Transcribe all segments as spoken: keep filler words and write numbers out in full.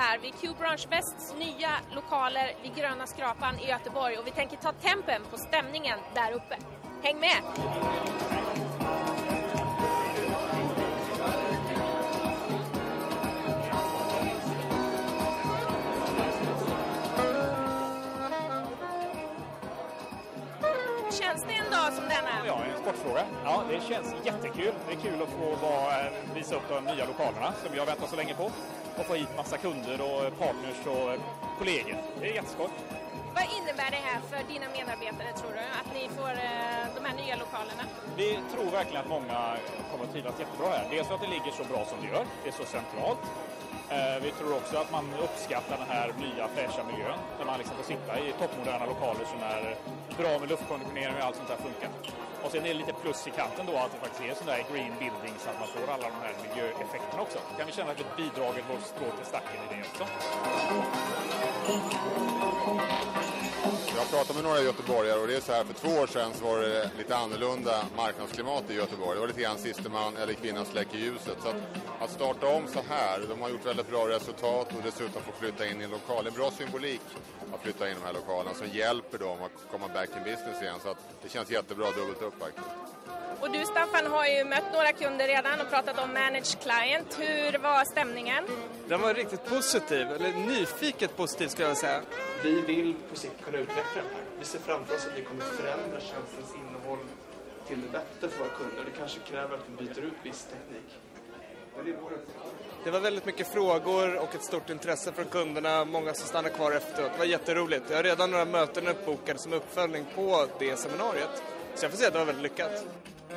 här vid Q-Branch Västs nya lokaler vid Gröna Skrapan i Göteborg och vi tänker ta tempen på stämningen där uppe. Häng med! Känns det en dag som denna? Ja, en sportfråga. Ja, det känns jättekul. Det är kul att få vara, visa upp de nya lokalerna som vi har väntat så länge på. Och få hit massa kunder och partners och kollegor. Det är jätteskoj. Vad innebär det här för dina medarbetare, tror du? Att ni får eh, de här nya lokalerna? Vi tror verkligen att många kommer att trivas jättebra här. Dels för att det ligger så bra som det gör. Det är så centralt. Eh, vi tror också att man uppskattar den här nya fräscha miljön. Där man liksom får sitta i toppmoderna lokaler som är bra med luftkonditionering och allt sånt där funkar. Och sen är det lite plus i kanten då att det faktiskt är sån där green building så att man får alla de här miljöeffekterna också. Kan vi känna att vi bidragit vår strå till stacken i det också. Jag har pratat med några göteborgare och det är så här, för två år sedan så var det lite annorlunda marknadsklimat i Göteborg. Det var lite grann sista man eller kvinnan släcker ljuset. Så att, att starta om så här, de har gjort väldigt bra resultat och dessutom få flytta in i en lokal. Det är bra symbolik att flytta in i de här lokalerna som hjälper dem att komma back in business igen. Så att det känns jättebra dubbelt upp faktiskt. Och du, Staffan, har ju mött några kunder redan och pratat om managed client. Hur var stämningen? Den var riktigt positiv, eller nyfiket positiv ska jag säga. Vi vill på sikt kunna utveckla det här. Vi ser framför oss att vi kommer förändra tjänstens innehåll till det bättre för våra kunder. Det kanske kräver att vi byter ut viss teknik. Men det är vår Det var väldigt mycket frågor och ett stort intresse från kunderna. Många som stannar kvar efteråt. Det var jätteroligt. Jag har redan några möten uppbokade som uppföljning på det seminariet. Så jag får säga att det var väldigt lyckat.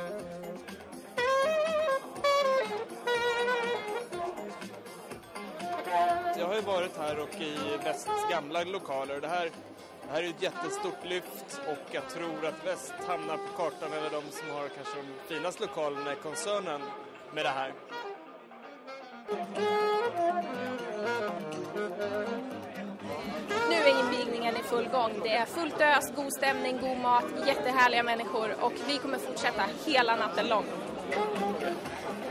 Jag har ju varit här och i Västs gamla lokaler. Det här, det här är ett jättestort lyft och jag tror att Väst hamnar på kartan över de som har kanske de finaste lokalerna i koncernen med det här. Nu är invigningen i full gång. Det är fullt ös, god stämning, god mat, jättehärliga människor och vi kommer fortsätta hela natten lång.